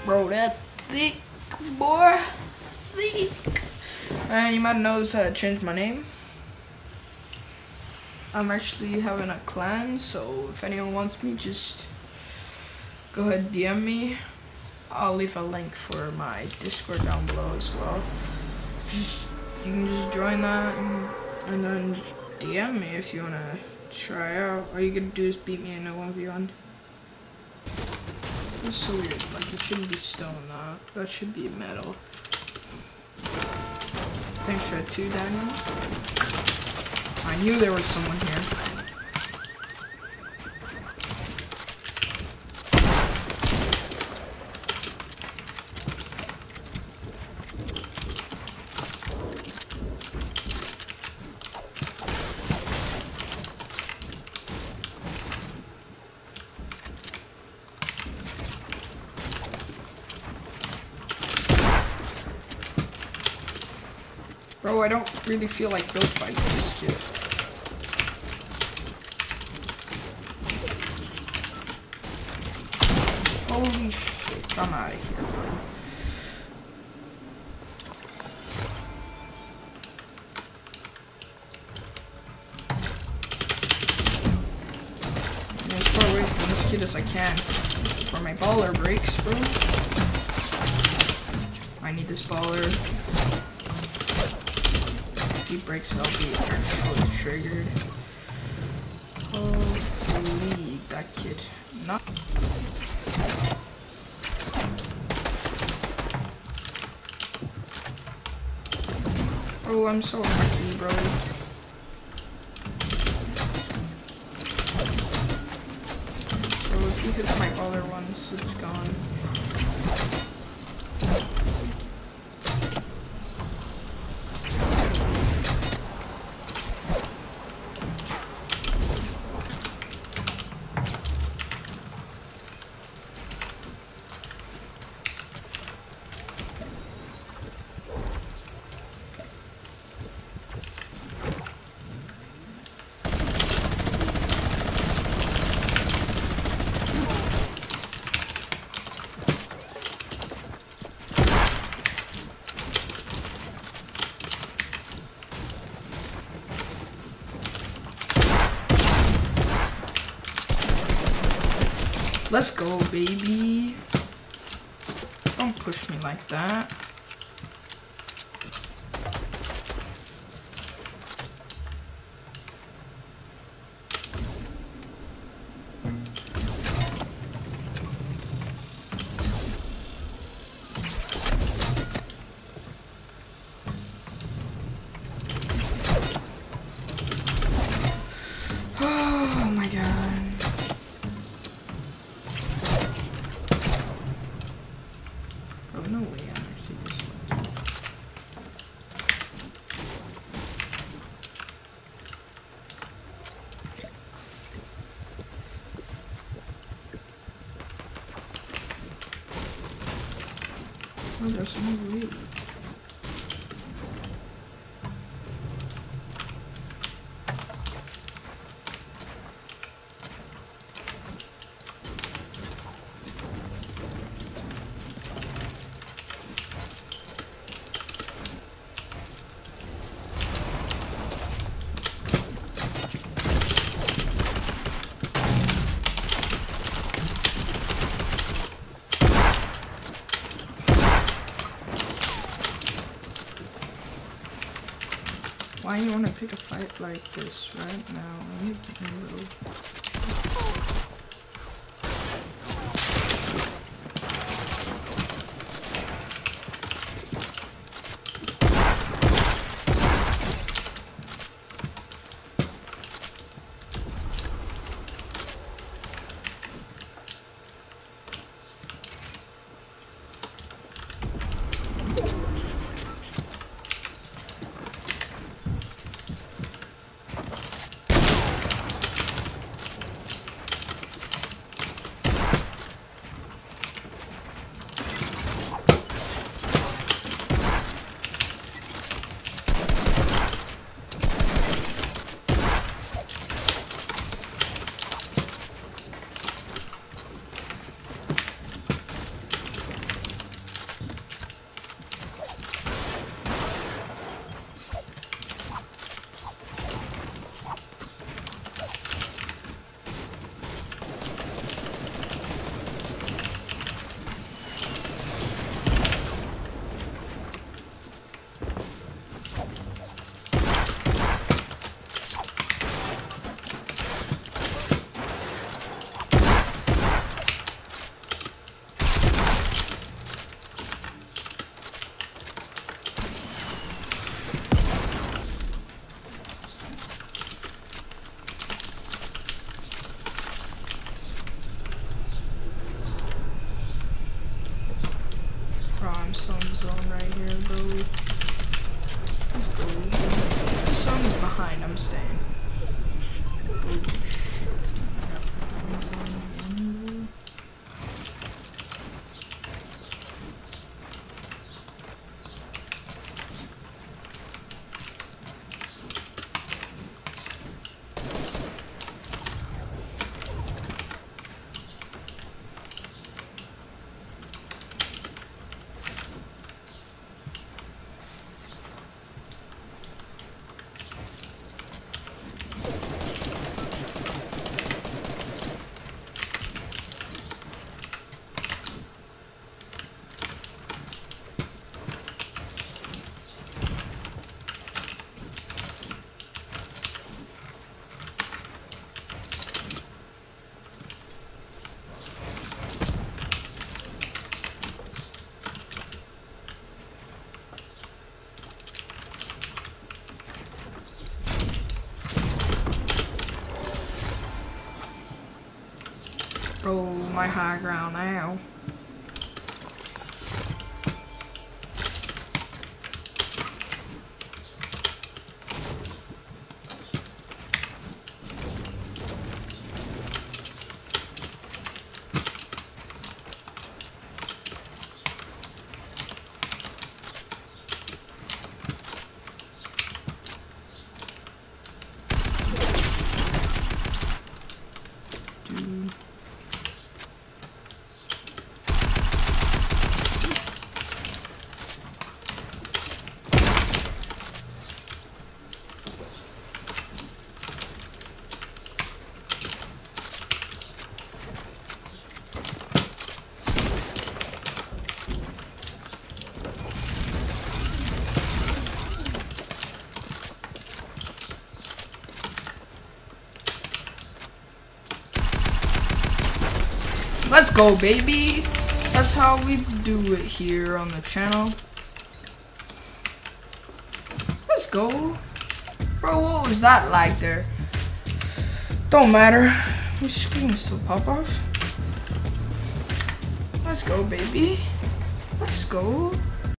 Bro, that thick, boy. Thick. And you might notice I changed my name. I'm actually having a clan, so if anyone wants me, just go ahead DM me. I'll leave a link for my Discord down below as well. You can just join that and then DM me if you wanna try out. All you gotta do is beat me in a 1v1. That's so weird, like it shouldn't be stone, that should be metal. Thanks for that too, Daniel. I knew there was someone here. Bro, I don't really feel like build fighting this kid. Holy shit, I'm out of here, bro. I'm as far away from this kid as I can before my baller breaks, bro. I need this baller. If he breaks it, I'll be actually triggered. Holy, that kid. Not. Oh, I'm so lucky, bro. So if he hits my baller once, it's gone. Let's go, baby. Don't push me like that. Oh my god. No way I actually this one. Oh, there's no way. Why you want to pick a fight like this right now? I'm getting a little... behind, I'm staying. Bro, my high ground now. Let's go, baby. That's how we do it here on the channel. Let's go. Bro, what was that like there? Don't matter. Your screen can still pop off. Let's go, baby. Let's go.